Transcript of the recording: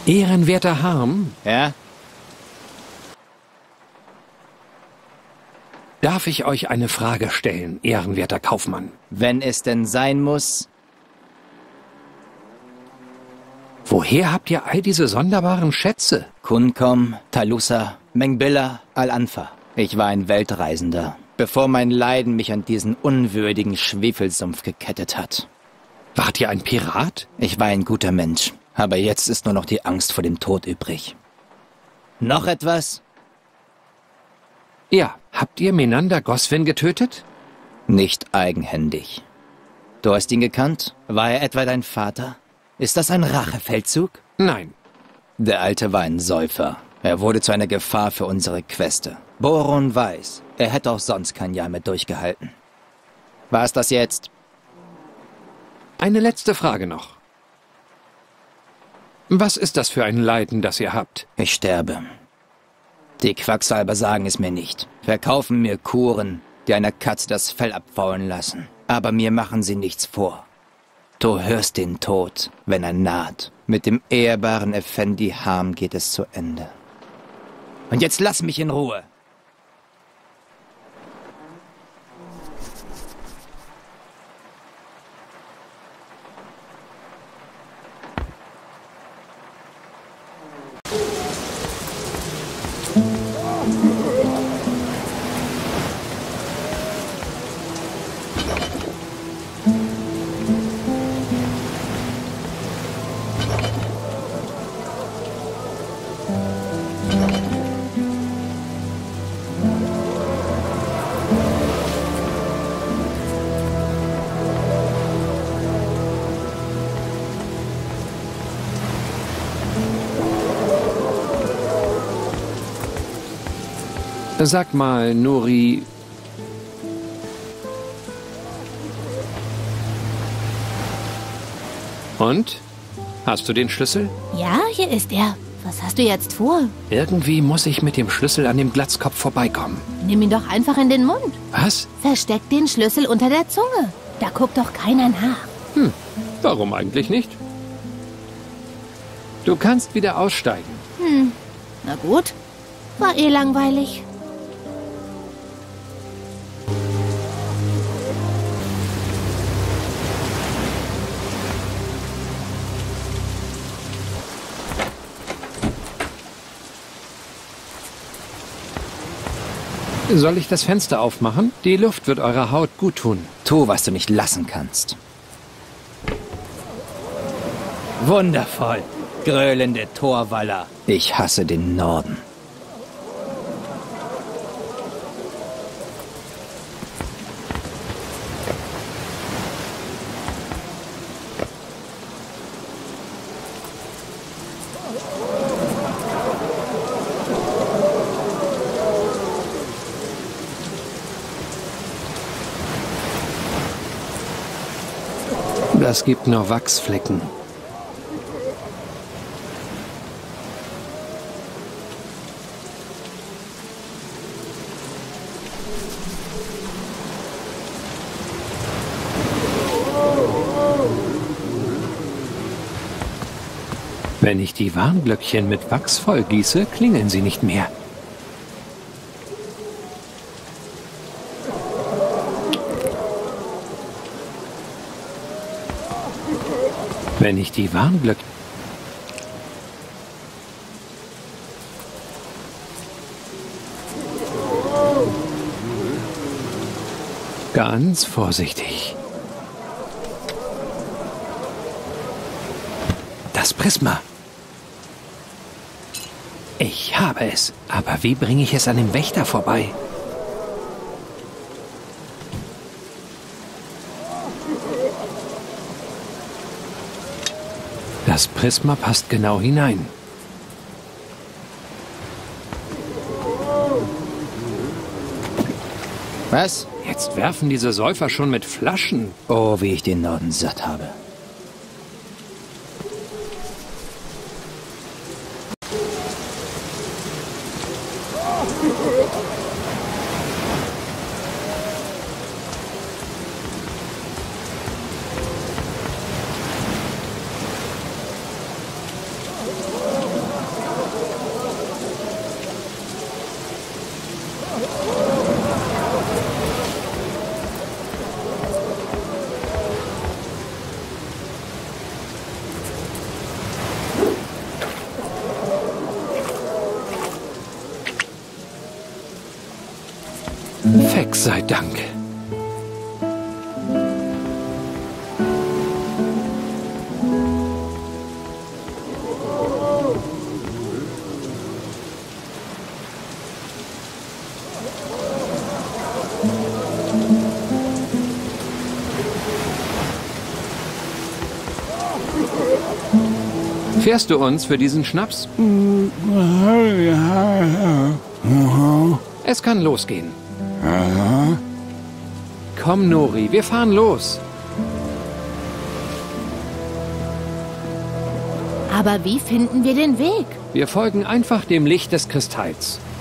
Ehrenwerter Harm, Ja? darf ich euch eine Frage stellen, ehrenwerter Kaufmann? Wenn es denn sein muss. Woher habt ihr all diese sonderbaren Schätze? Kunkom, Talusa, Mengbilla, Al-Anfa. Ich war ein Weltreisender, bevor mein Leiden mich an diesen unwürdigen Schwefelsumpf gekettet hat. Wart ihr ein Pirat? Ich war ein guter Mensch, aber jetzt ist nur noch die Angst vor dem Tod übrig. Noch etwas? Ja, habt ihr Menander Goswin getötet? Nicht eigenhändig. Du hast ihn gekannt? War er etwa dein Vater? Ist das ein Rachefeldzug? Nein. Der Alte war ein Säufer. Er wurde zu einer Gefahr für unsere Queste. Boron weiß, er hätte auch sonst kein Jahr mehr durchgehalten. War es das jetzt? Eine letzte Frage noch. Was ist das für ein Leiden, das ihr habt? Ich sterbe. Die Quacksalber sagen es mir nicht. Verkaufen mir Kuren, die einer Katze das Fell abfaulen lassen. Aber mir machen sie nichts vor. Du hörst den Tod, wenn er naht. Mit dem ehrbaren Effendi Harm geht es zu Ende. Und jetzt lass mich in Ruhe. Sag mal, Nuri... Und? Hast du den Schlüssel? Ja, hier ist er. Was hast du jetzt vor? Irgendwie muss ich mit dem Schlüssel an dem Glatzkopf vorbeikommen. Nimm ihn doch einfach in den Mund. Was? Versteck den Schlüssel unter der Zunge. Da guckt doch keiner nach. Warum eigentlich nicht? Du kannst wieder aussteigen. Na gut. War eh langweilig. Soll ich das Fenster aufmachen? Die Luft wird eurer Haut gut tun. Tu, was du nicht lassen kannst. Wundervoll. Gröhlende Torwaller. Ich hasse den Norden. Das gibt nur Wachsflecken. Wenn ich die Warnglöckchen mit Wachs vollgieße, klingeln sie nicht mehr. Wenn ich die Warnglöckchen... Ganz vorsichtig. Das Prisma. Ich habe es. Aber wie bringe ich es an dem Wächter vorbei? Das Prisma passt genau hinein. Was? Jetzt werfen diese Säufer schon mit Flaschen. Oh, wie ich den Norden satt habe. Gott sei Dank. Fährst du uns für diesen Schnaps? Es kann losgehen. Komm, Nori, wir fahren los. Aber wie finden wir den Weg? Wir folgen einfach dem Licht des Kristalls.